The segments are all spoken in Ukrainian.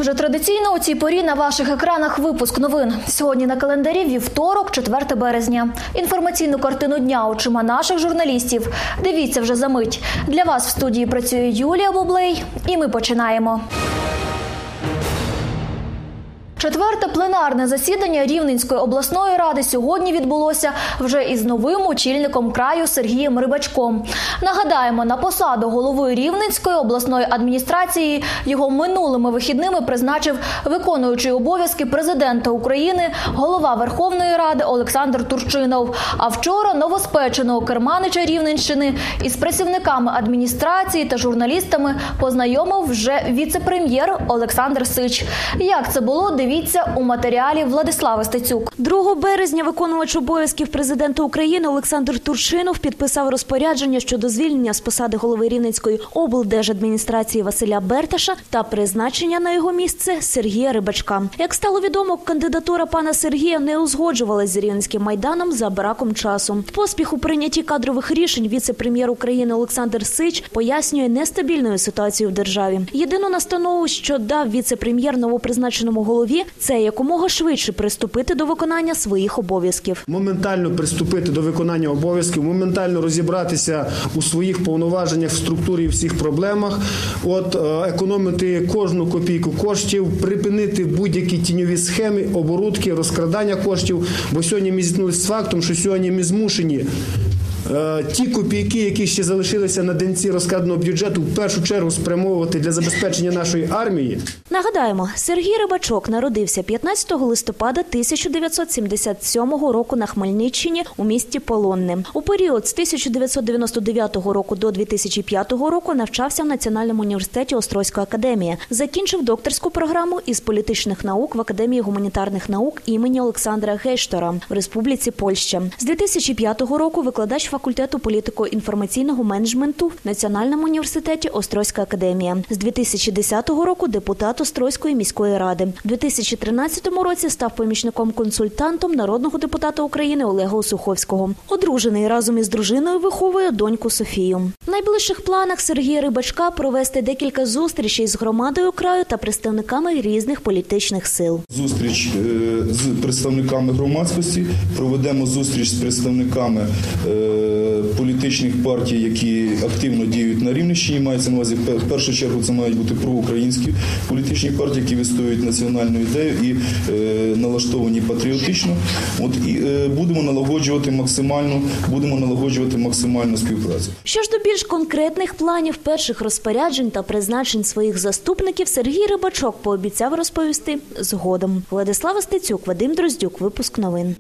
Вже традиційно у цій порі на ваших екранах випуск новин. Сьогодні на календарі вівторок, 4 березня. Інформаційну картину дня очима наших журналістів дивіться вже за мить. Для вас в студії працює Юлія Боблей, і ми починаємо. Четверте пленарне засідання Рівненської обласної ради сьогодні відбулося вже із новим очільником краю Сергієм Рибачком. Нагадаємо, на посаду голови Рівненської обласної адміністрації його минулими вихідними призначив виконуючий обов'язки президента України, голова Верховної Ради Олександр Турчинов. А вчора новоспеченого керманича Рівненщини із працівниками адміністрації та журналістами познайомив вже віце-прем'єр Олександр Сич. Як це було, дивіться у матеріалі Владислави Стецюк. 2 березня виконувач обов'язків президента України Олександр Турчинов підписав розпорядження щодо звільнення з посади голови Рівненської облдержадміністрації Василя Берташа та призначення на його місце Сергія Рибачка. Як стало відомо, кандидатура пана Сергія не узгоджувалась з Рівненським майданом за браком часу. Поспіх у прийнятті кадрових рішень віце-прем'єр України Олександр Сич пояснює нестабільною ситуацію в державі. Єдину настанову, що дав віце-прем'єр новопризначеному голові, це якомога швидше приступити до виконання своїх обов'язків. Моментально приступити до виконання обов'язків, моментально розібратися у своїх повноваженнях, в структурі і всіх проблемах, економити кожну копійку коштів, припинити будь-які тіньові схеми, оборудки, розкрадання коштів. Бо сьогодні ми зіткнулися з фактом, що сьогодні ми змушені ті копійки, які ще залишилися на денці розкраденого бюджету, в першу чергу спрямовувати для забезпечення нашої армії. Нагадаємо, Сергій Рибачок народився 15 листопада 1977 року на Хмельниччині у місті Полонне. У період з 1999 року до 2005 року навчався в Національному університеті Острозької академії. Закінчив докторську програму із політичних наук в Академії гуманітарних наук імені Олександра Гейштора в Республіці Польща. З 2005 року викладач факультету політико-інформаційного менеджменту в Національному університеті Острозька академія. З 2010 року депутат Острозької міської ради. У 2013 році став помічником-консультантом народного депутата України Олега Осуховського. Одружений, разом із дружиною виховує доньку Софію. В найближчих планах Сергія Рибачка провести декілька зустрічей з громадою краю та представниками різних політичних сил. Зустріч з представниками громадськості, проведемо зустріч з представниками політичних партій, які активно діють на Рівненщині. Мається на увазі, в першу чергу, це мають бути проукраїнські політичні партії, які вистоюють національну ідею і налаштовані патріотично. І будемо налагоджувати максимальну співпрацю. Що ж до більш конкретних планів, перших розпоряджень та призначень своїх заступників Сергій Рибачок пообіцяв розповісти згодом. Владислава Стецюк, Вадим Дроздюк, випуск новин.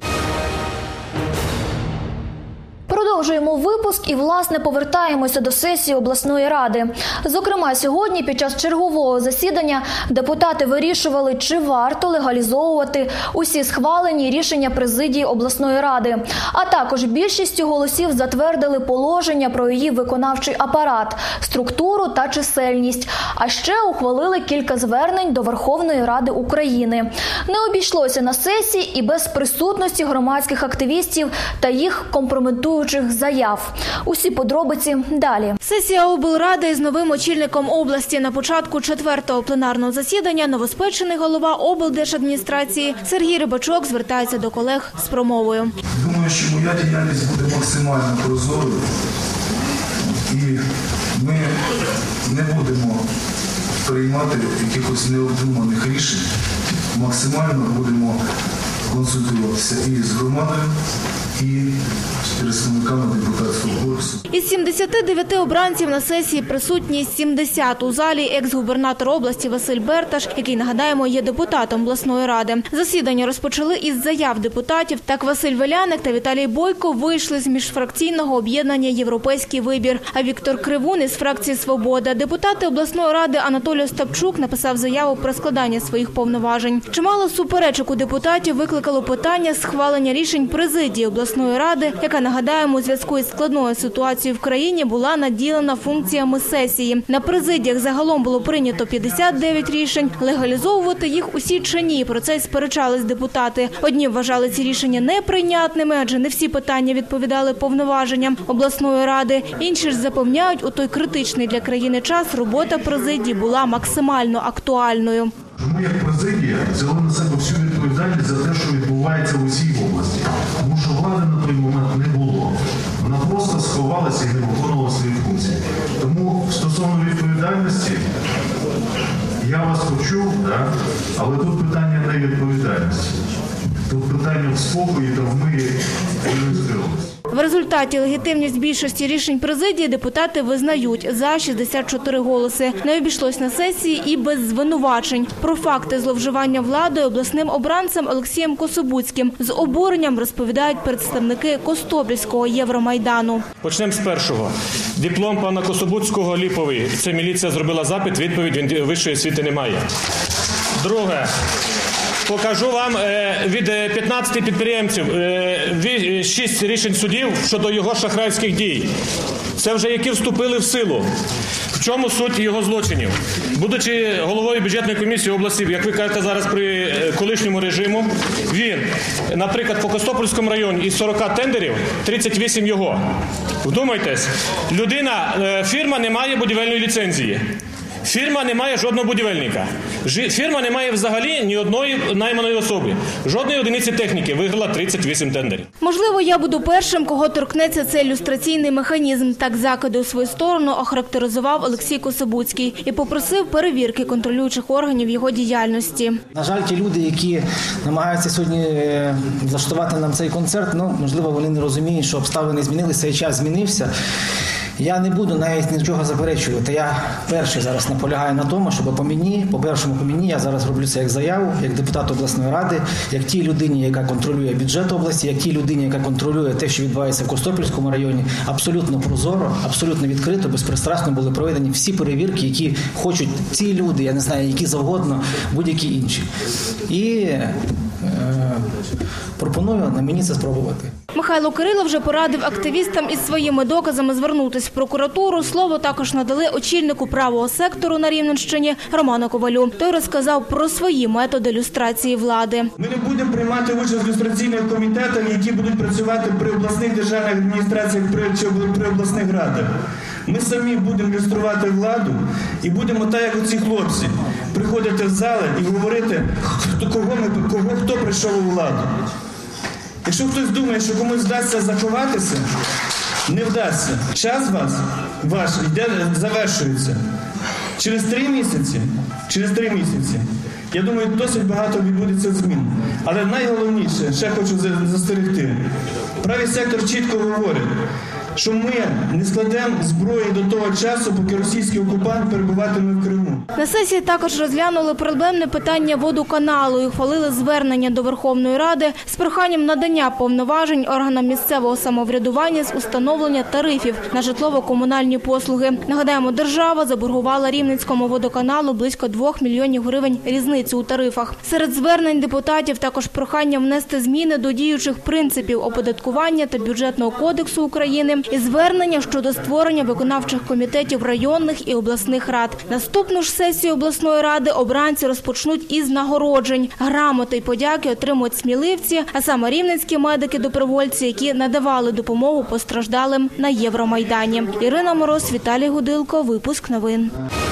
Продовжуємо випуск і, власне, повертаємося до сесії обласної ради. Зокрема, сьогодні під час чергового засідання депутати вирішували, чи варто легалізовувати усі схвалені рішення президії обласної ради. А також більшістю голосів затвердили положення про її виконавчий апарат, структуру та чисельність. А ще ухвалили кілька звернень до Верховної Ради України. Не обійшлося на сесії і без присутності громадських активістів та їх компрометуючих заяв. Усі подробиці далі. Сесія облради із новим очільником області. На початку 4-го пленарного засідання новоспечений голова облдержадміністрації Сергій Рибачок звертається до колег з промовою. Думаю, що моя діяльність буде максимально прозорою і ми не будемо приймати якихось необдуманих рішень. Максимально будемо консультуватися і з громадою, і з представниками депутатського корпусу. Із 79 обранців на сесії присутні 70. У залі екс-губернатор області Василь Берташ, який, нагадаємо, є депутатом обласної ради. Засідання розпочали із заяв депутатів. Так Василь Веляник та Віталій Бойко вийшли з міжфракційного об'єднання «Європейський вибір», а Віктор Кривун із фракції «Свобода». Депутати обласної ради Анатолій Остапчук написав заяву про складання своїх повноважень. Чимало суперечок у депутатів викликало питання схвалення рішень президії обласної ради, яка, нагадаємо, у зв'язку із складною ситуацією в країні була наділена функціями сесії. На президіях загалом було прийнято 59 рішень. Легалізовувати їх усі чи ні, про це й сперечались депутати. Одні вважали ці рішення неприйнятними, адже не всі питання відповідали повноваженням обласної ради. Інші ж запевняють, у той критичний для країни час робота президії була максимально актуальною. Ми, як президія, взяли на себе всю відповідальність за те, що відбувається в усій області. Тому що влади на той момент не було. Вона просто сховалася і не виконувала свої функції. Тому стосовно відповідальності, я вас почув, да? Але тут питання не відповідальності. Тут питання в спокої та в мирі Рівненської області. В результаті легітимність більшості рішень президії депутати визнають за 64 голоси. Не обійшлось на сесії і без звинувачень. Про факти зловживання владою обласним обранцем Олексієм Кособуцьким з обуренням розповідають представники Костопільського Євромайдану. Почнемо з першого. Диплом пана Кособуцького ліповий. Це міліція зробила запит, відповідь, він вищої освіти не має. Друге. Покажу вам від 15 підприємців 6 рішень судів щодо його шахрайських дій. Це вже які вступили в силу. В чому суть його злочинів? Будучи головою бюджетної комісії області, як ви кажете зараз при колишньому режиму, він, наприклад, по Костопільському районі із 40 тендерів, 38 його. Вдумайтесь, фірма не має будівельної ліцензії. Фірма не має жодного будівельника. Фірма не має взагалі ні одної найманої особи. Жодної одиниці техніки. Виграла 38 тендерів. Можливо, я буду першим, кого торкнеться цей люстраційний механізм. Так закиди у свою сторону охарактеризував Олексій Кособуцький і попросив перевірки контролюючих органів його діяльності. На жаль, ті люди, які намагаються сьогодні влаштувати нам цей концерт, можливо, вони не розуміють, що обставини змінилися і час змінився. Я не буду навіть нічого заперечувати. Я перший зараз наполягаю на тому, щоб по першому по мені я зараз роблю це як заяву, як депутат обласної ради, як тій людині, яка контролює бюджет області, як тій людині, яка контролює те, що відбувається в Костопільському районі, абсолютно прозоро, абсолютно відкрито, безпристрасно були проведені всі перевірки, які хочуть ці люди, я не знаю, які завгодно, будь-які інші. І пропоную на мені це спробувати. Михайло Кирило вже порадив активістам із своїми доказами звернутися в прокуратуру. Слово також надали очільнику правого сектору на Рівненщині Роману Ковалю. Той розказав про свої методи люстрації влади. Ми не будемо приймати участь в люстраційних комітетах, які будуть працювати при обласних державних адміністраціях чи при обласних радах. Ми самі будемо люструвати владу і будемо, так як оці хлопці, приходити в зали і говорити, хто прийшов у владу. Якщо хтось думає, що комусь вдасться заховатися, не вдасться. Час ваш завершується. Через 3 місяці, я думаю, досить багато відбудеться змін. Але найголовніше, ще хочу застерегти, правий сектор чітко говорить, що ми не складемо зброї до того часу, поки російський окупант перебуватиме в Криму. На сесії також розглянули проблемне питання водоканалу і ухвалили звернення до Верховної Ради з проханням надання повноважень органам місцевого самоврядування з установлення тарифів на житлово-комунальні послуги. Нагадаємо, держава заборгувала Рівненському водоканалу близько 2 мільйонів гривень різницю у тарифах. Серед звернень депутатів також прохання внести зміни до діючих принципів оподаткування та бюджетного кодексу України і звернення щодо створення виконавчих комітетів районних і обласних рад. Наступну ж сесію обласної ради обранці розпочнуть із нагороджень. Грамоти й подяки отримують сміливці, а саме рівненські медики-добровольці, які надавали допомогу постраждалим на Євромайдані. Ірина Мороз, Віталій Гудилко. Випуск новин.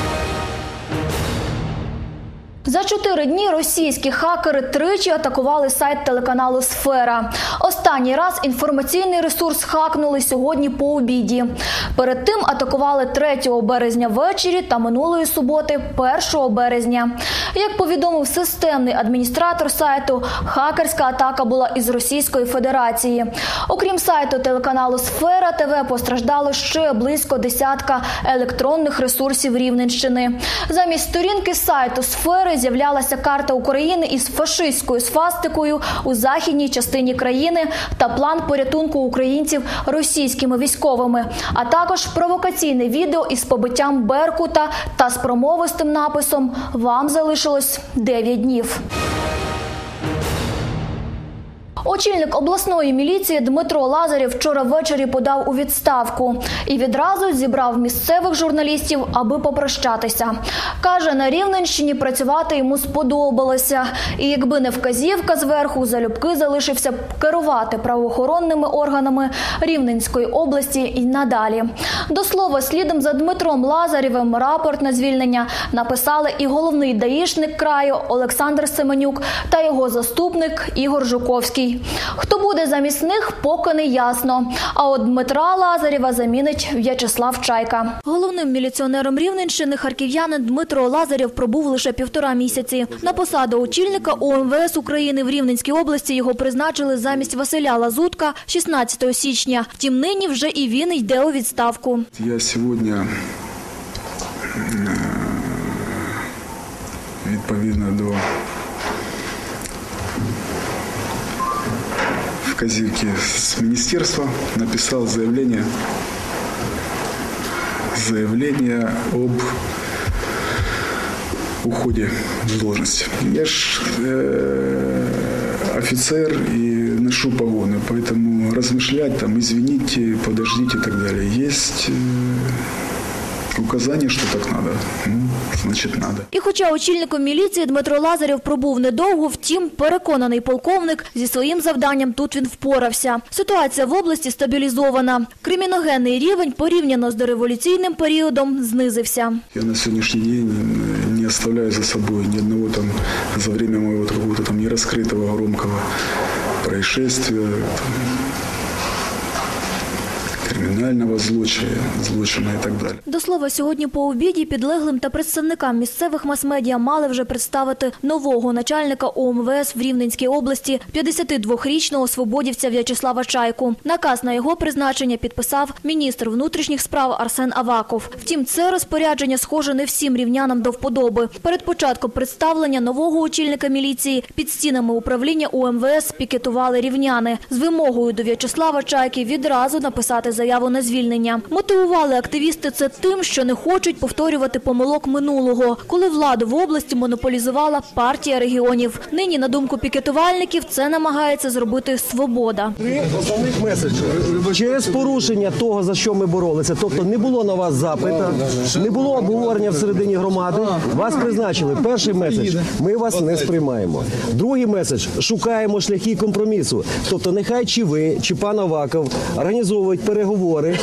За 4 дні російські хакери тричі атакували сайт телеканалу «Сфера». Останній раз інформаційний ресурс хакнули сьогодні по обіді. Перед тим атакували 3 березня ввечері та минулої суботи 1 березня. Як повідомив системний адміністратор сайту, хакерська атака була із Російської Федерації. Окрім сайту телеканалу «Сфера ТВ» постраждало ще близько десятка електронних ресурсів Рівненщини. Замість сторінки сайту «Сфери» з'являлася карта України із фашистською свастикою у західній частині країни та план порятунку українців російськими військовими, а також провокаційне відео із побиттям Беркута та з промовистим написом «Вам залишилось 9 днів». Очільник обласної міліції Дмитро Лазарєв вчора ввечері подав у відставку і відразу зібрав місцевих журналістів, аби попрощатися. Каже, на Рівненщині працювати йому сподобалося. І якби не вказівка зверху, залюбки залишився б керувати правоохоронними органами Рівненської області і надалі. До слова, слідом за Дмитром Лазарєвим рапорт на звільнення написали і головний даїшник краю Олександр Семенюк та його заступник Ігор Жуковський. Хто буде замість них, поки не ясно. А от Дмитра Лазарєва замінить В'ячеслав Чайка. Головним міліціонером Рівненщини харків'янин Дмитро Лазарєв пробув лише 1,5 місяці. На посаду очільника УМВС України в Рівненській області його призначили замість Василя Лазутка 16 січня. Втім, нині вже і він йде у відставку. Я сьогодні відповідно до вказівки з міністерства написав заявлення об уходе с должности. Я ж офицер и ношу погоны, поэтому размышлять, там, извините, подождите и так далее. Есть указання, що так треба, значить треба. І хоча очільником міліції Дмитро Лазарєв пробув недовго, втім, переконаний полковник, зі своїм завданням тут він впорався. Ситуація в області стабілізована. Криміногенний рівень порівняно з дореволюційним періодом знизився. Я на сьогоднішній день не оставляю за собою ні одного там за время моего какого-то там нераскрытого громкого происшествия, кримінального злочину і так далі. До слова, сьогодні по обіді підлеглим та представникам місцевих мас-медіа мали вже представити нового начальника УМВС в Рівненській області, 52-річного свободівця В'ячеслава Чайку. Наказ на його призначення підписав міністр внутрішніх справ Арсен Аваков. Втім, це розпорядження схоже не всім рівнянам до вподоби. Перед початком представлення нового очільника міліції під стінами управління УМВС пікетували рівняни з вимогою до В'ячеслава Чайки відразу написати заяву на звільнення. Мотивували активісти це тим, що не хочуть повторювати помилок минулого, коли владу в області монополізувала партія регіонів. Нині, на думку пікетувальників, це намагається зробити «Свобода». Основних меседжів. Через порушення того, за що ми боролися, тобто не було на вас запиту, не було обговорення всередині громади, вас призначили. Перший меседж – ми вас не сприймаємо. Другий меседж – шукаємо шляхи компромісу. Тобто нехай чи ви, чи пан Аваков організовують переговори,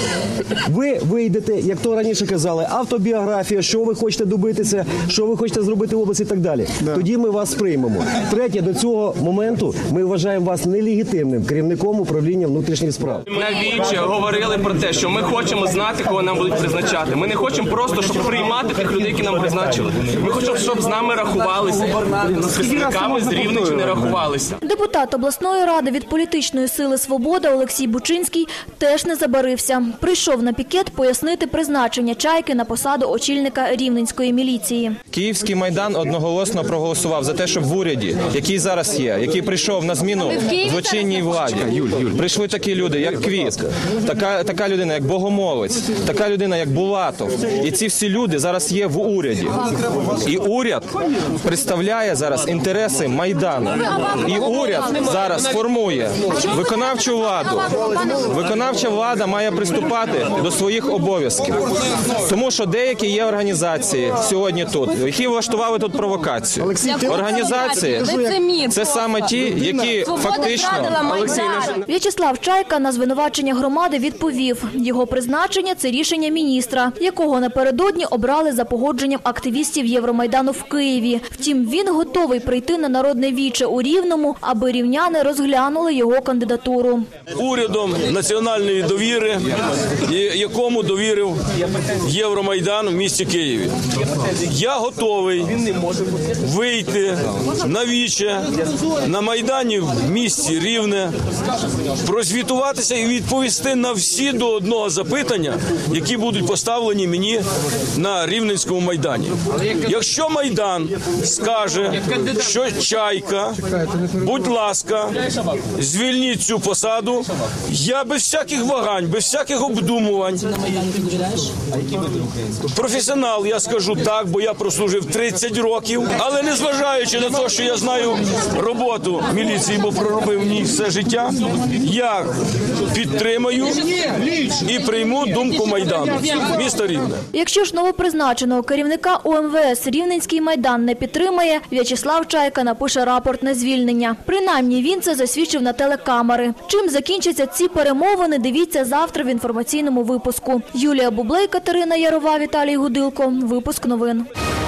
ви вийдете, як то раніше казали, автобіографія, що ви хочете добитися, що ви хочете зробити в області і так далі. Тоді ми вас приймемо. Третє, до цього моменту ми вважаємо вас нелегітимним керівником управління внутрішніх справ. Навіче говорили про те, що ми хочемо знати, кого нам будуть призначати. Ми не хочемо просто, щоб приймати тих людей, які нам призначили. Ми хочемо, щоб з нами рахувалися. З представниками з Рівненщини рахувалися. Депутат обласної ради від політичної сили «Свобода» Олексій Бучинський теж не забарився. Прийшов на пікет пояснити призначення Чайки на посаду очільника Рівненської міліції. Київський Майдан одноголосно проголосував за те, щоб в уряді, який зараз є, який прийшов на зміну злочинній владі, прийшли такі люди, як Квіт, така людина, як Богомолець, така людина, як Булатов. І ці всі люди зараз є в уряді. І уряд представляє зараз інтереси Майдану. І уряд зараз формує виконавчу владу. Виконавча влада має приступати до своїх обов'язків. Тому що деякі є організації сьогодні тут, які влаштували тут провокацію. Організації – це саме ті, які фактично... В'ячеслав Чайка на звинувачення громади відповів. Його призначення – це рішення міністра, якого напередодні обрали за погодженням активістів Євромайдану в Києві. Втім, він готовий прийти на народне віче у Рівному, аби рівняни розглянули його кандидатуру. Урядом національної довіри, якому довірив Євромайдан в місті Києві. Я готовий вийти на віче на Майдані в місті Рівне, прозвітуватися і відповісти на всі до одного запитання, які будуть поставлені мені на Рівненському Майдані. Якщо Майдан скаже, що Чайка, будь ласка, звільніть цю посаду, я без всяких вагань, без без всяких обдумувань. Професіонал, я скажу так, бо я прослужив 30 років, але незважаючи на те, що я знаю роботу міліції, бо проробив в ній все життя, я підтримаю і прийму думку Майдану, міста Рівне. Якщо ж новопризначеного керівника УМВС Рівненський Майдан не підтримає, В'ячеслав Чайка напише рапорт на звільнення. Принаймні він це засвідчив на телекамери. Чим закінчаться ці перемовини, дивіться завтра в інформаційному випуску. Юлія Бублей, Катерина Ярова, Віталій Гудилко. Випуск новин.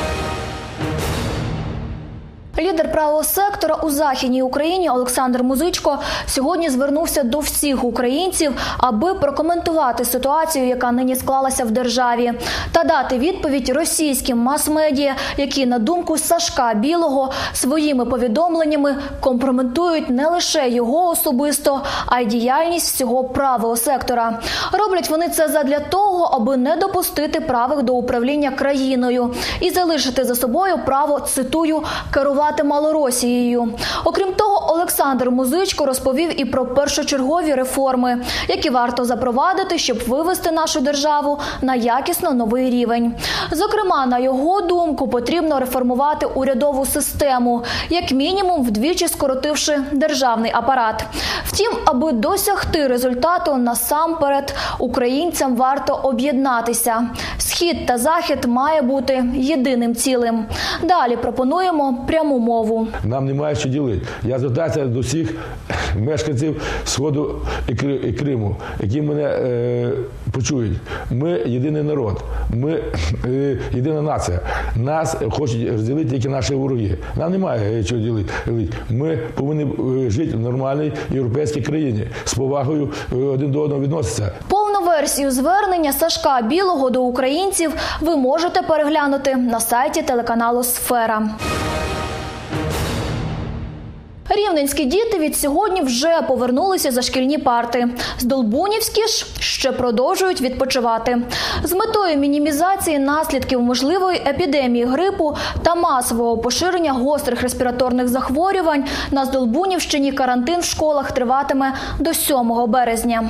Лідер правого сектора у Західній Україні Олександр Музичко сьогодні звернувся до всіх українців, аби прокоментувати ситуацію, яка нині склалася в державі, та дати відповідь російським мас-медіа, які, на думку Сашка Білого, своїми повідомленнями компрометують не лише його особисто, а й діяльність всього правого сектора. Роблять вони це задля того, аби не допустити правих до управління країною і залишити за собою право, цитую, керувати Малоросією. Окрім того, Олександр Музичко розповів і про першочергові реформи, які варто запровадити, щоб вивести нашу державу на якісно новий рівень. Зокрема, на його думку, потрібно реформувати урядову систему, як мінімум вдвічі скоротивши державний апарат. Втім, аби досягти результату, насамперед українцям варто об'єднатися. Схід та Захід має бути єдиним цілим. Далі пропонуємо пряму мову. Нам немає що ділити. Я звертаюся до всіх мешканців Сходу і Криму, які мене почують. Ми єдиний народ, ми єдина нація. Нас хочуть розділити тільки наші вороги. Нам немає чого ділити. Ми повинні жити в нормальній європейській країні, з повагою один до одного відноситися. Повну версію звернення Сашка Білого до українців ви можете переглянути на сайті телеканалу «Сфера». Рівненські діти від сьогодні вже повернулися за шкільні парти. Здолбунівські ж ще продовжують відпочивати. З метою мінімізації наслідків можливої епідемії грипу та масового поширення гострих респіраторних захворювань на Здолбунівщині карантин в школах триватиме до 7 березня.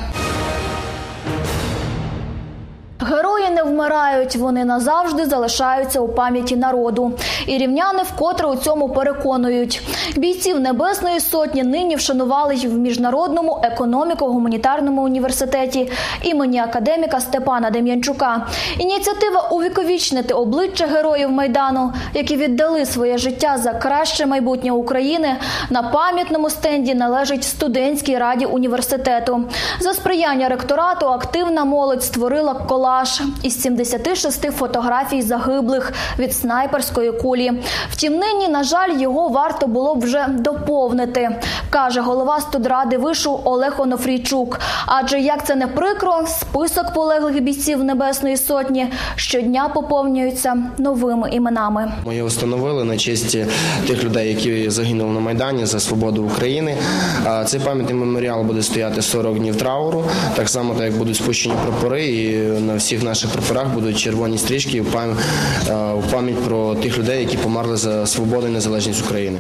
Герої не вмирають, вони назавжди залишаються у пам'яті народу. І рівняни вкотре у цьому переконують. Бійців Небесної Сотні нині вшанували й в Міжнародному економіко-гуманітарному університеті імені академіка Степана Дем'янчука. Ініціатива увіковічнити обличчя героїв Майдану, які віддали своє життя за краще майбутнє України, на пам'ятному стенді належить студентській раді університету. За сприяння ректорату активна молодь створила колаж із 76 фотографій загиблих від снайперської кулі. Втім, нині, на жаль, його варто було б вже доповнити, каже голова студради вишу Олег Онофрійчук. Адже, як це не прикро, список полеглих бійців Небесної Сотні щодня поповнюється новими іменами. Ми його встановили на честь тих людей, які загинули на Майдані за свободу України. Цей пам'ятний меморіал буде стояти 40 днів трауру, так само, як будуть спущені прапори, і на всіх наших прапорах будуть червоні стрічки у пам'ять про тих людей, які померли за свободу і незалежність України.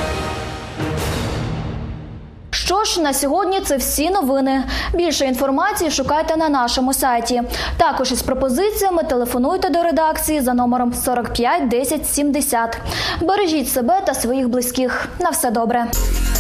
Що ж, на сьогодні це всі новини. Більше інформації шукайте на нашому сайті. Також із пропозиціями телефонуйте до редакції за номером 45 10 70. Бережіть себе та своїх близьких. На все добре.